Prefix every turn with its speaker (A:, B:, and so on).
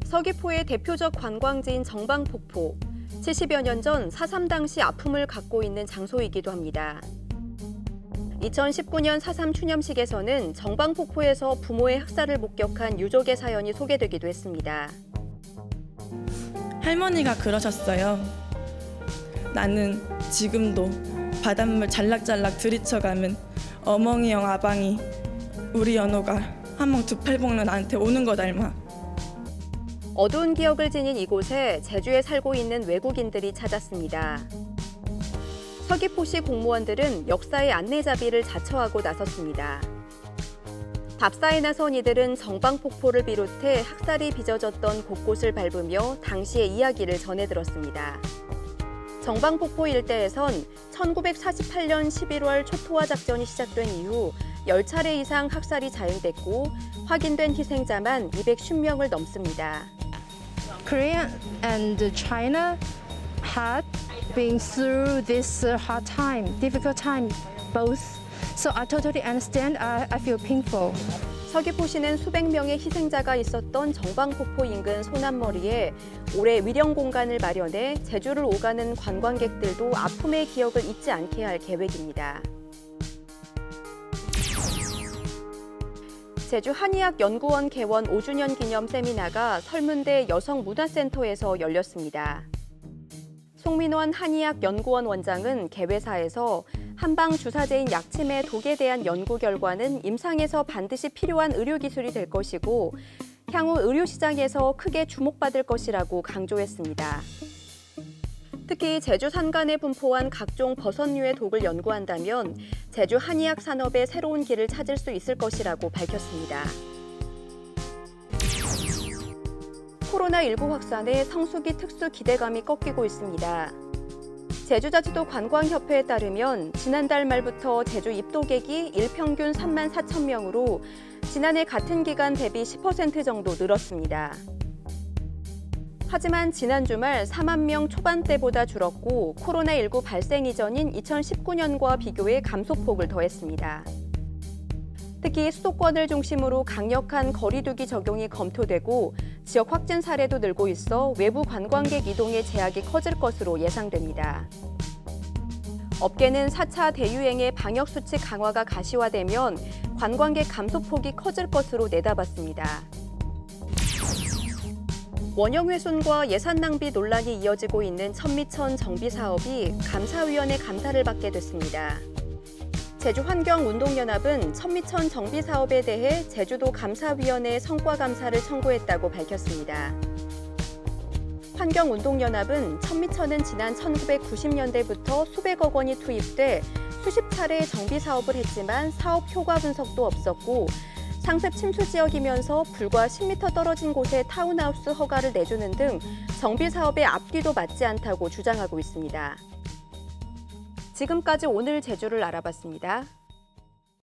A: 서귀포의 대표적 관광지인 정방폭포. 70여 년 전 4.3 당시 아픔을 갖고 있는 장소이기도 합니다. 2019년 4.3 추념식에서는 정방폭포에서 부모의 학살을 목격한 유족의 사연이 소개되기도 했습니다.
B: 할머니가 그러셨어요. 나는 지금도 바닷물 잘락잘락 들이쳐가면 어멍이형 아방이 우리 연호가 한멍 두 팔복는 나한테 오는 거 닮아.
A: 어두운 기억을 지닌 이곳에 제주에 살고 있는 외국인들이 찾았습니다. 서귀포시 공무원들은 역사의 안내잡이를 자처하고 나섰습니다. 답사에 나선 이들은 정방폭포를 비롯해 학살이 빚어졌던 곳곳을 밟으며 당시의 이야기를 전해들었습니다. 정방폭포 일대에선 1948년 11월 초토화 작전이 시작된 이후 10차례 이상 학살이 자행됐고 확인된 희생자만 210명을 넘습니다.
C: Korea and China had been through this hard time, difficult time, both. So I totally understand. I feel painful.
A: 서귀포시는 수백 명의 희생자가 있었던 정방폭포 인근 소남머리에 올해 위령 공간을 마련해 제주를 오가는 관광객들도 아픔의 기억을 잊지 않게 할 계획입니다. 제주 한의학연구원 개원 5주년 기념 세미나가 설문대 여성문화센터에서 열렸습니다. 송민원 한의학연구원 원장은 개회사에서 한방 주사제인 약침의 독에 대한 연구 결과는 임상에서 반드시 필요한 의료기술이 될 것이고 향후 의료시장에서 크게 주목받을 것이라고 강조했습니다. 특히 제주 산간에 분포한 각종 버섯류의 독을 연구한다면 제주 한의학 산업의 새로운 길을 찾을 수 있을 것이라고 밝혔습니다. 코로나19 확산에 성수기 특수 기대감이 꺾이고 있습니다. 제주자치도 관광협회에 따르면 지난달 말부터 제주 입도객이 일평균 3만 4천 명으로 지난해 같은 기간 대비 10% 정도 늘었습니다. 하지만 지난 주말 4만 명 초반대보다 줄었고 코로나19 발생 이전인 2019년과 비교해 감소폭을 더했습니다. 특히 수도권을 중심으로 강력한 거리 두기 적용이 검토되고 지역 확진 사례도 늘고 있어 외부 관광객 이동의 제약이 커질 것으로 예상됩니다. 업계는 4차 대유행의 방역수칙 강화가 가시화되면 관광객 감소폭이 커질 것으로 내다봤습니다. 원형훼손과 예산 낭비 논란이 이어지고 있는 천미천 정비 사업이 감사위원회 감사를 받게 됐습니다. 제주환경운동연합은 천미천 정비 사업에 대해 제주도 감사위원회에 성과 감사를 청구했다고 밝혔습니다. 환경운동연합은 천미천은 지난 1990년대부터 수백억 원이 투입돼 수십 차례 정비 사업을 했지만 사업 효과 분석도 없었고 상습 침수 지역이면서 불과 10m 떨어진 곳에 타운하우스 허가를 내주는 등 정비 사업의 앞뒤도 맞지 않다고 주장하고 있습니다. 지금까지 오늘 제주를 알아봤습니다.